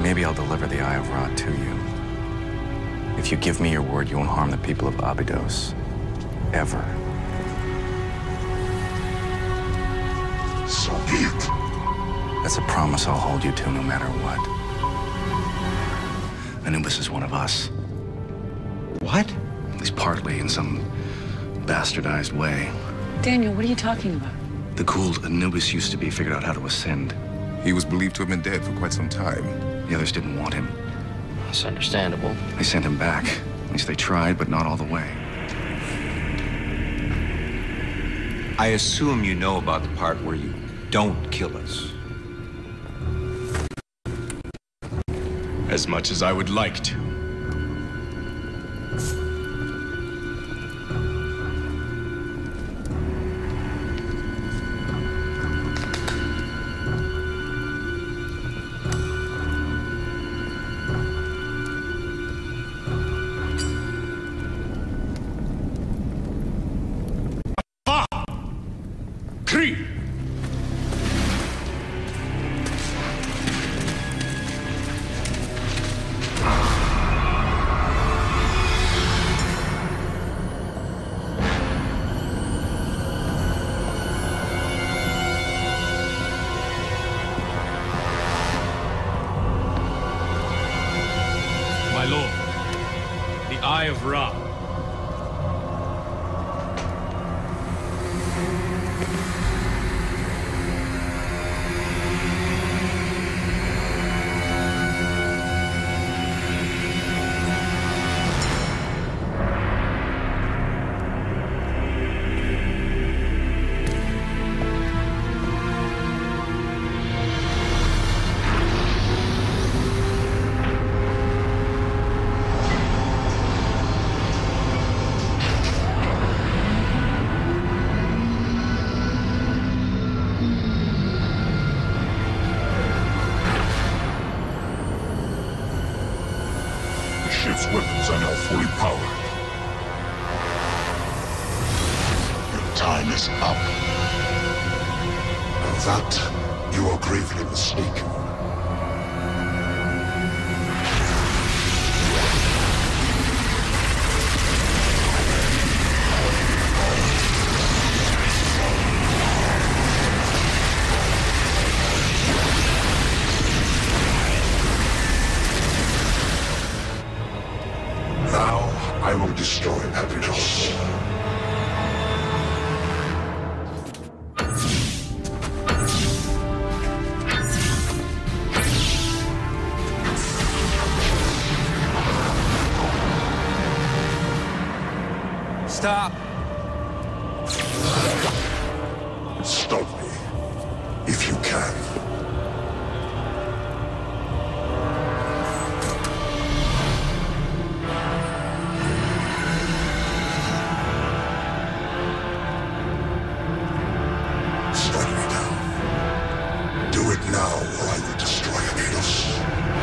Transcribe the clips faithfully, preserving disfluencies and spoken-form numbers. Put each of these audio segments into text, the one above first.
Maybe I'll deliver the Eye of Ra to you. If you give me your word, you won't harm the people of Abydos. Ever. So be it. That's a promise I'll hold you to no matter what. Anubis is one of us. What? At least partly, in some bastardized way. Daniel, what are you talking about? The cool Anubis used to be figured out how to ascend. He was believed to have been dead for quite some time. The others didn't want him. That's understandable. They sent him back. At least they tried, but not all the way. I assume you know about the part where you don't kill us. As much as I would like to. Three. My lord, the Eye of Ra. Ship's weapons are now fully powered. Your time is up. And that, you are gravely mistaken. I will destroy Abydos. Stop! Stop me, if you can. Now, or I will destroy Abydos.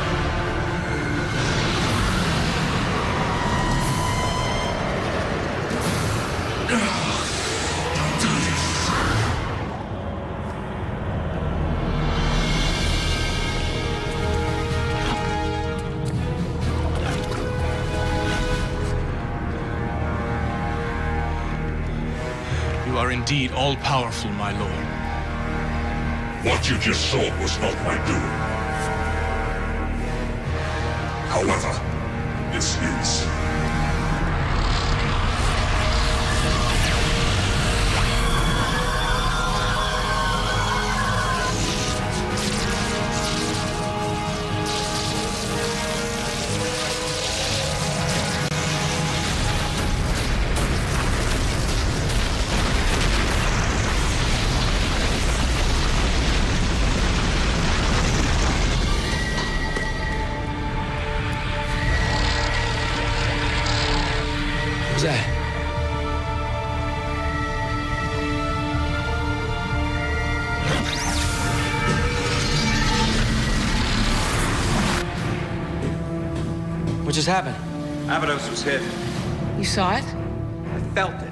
Don't do this. You are indeed all-powerful, my lord. What you just saw was not my doing. However, this is. What was that? What just happened? Abydos was hit. You saw it? I felt it.